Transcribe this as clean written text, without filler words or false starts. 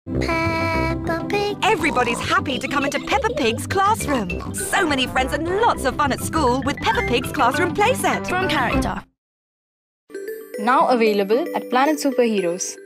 Peppa Pig. Everybody's happy to come into Peppa Pig's classroom. So many friends and lots of fun at school with Peppa Pig's classroom playset. From character. Now available at Planet Superheroes.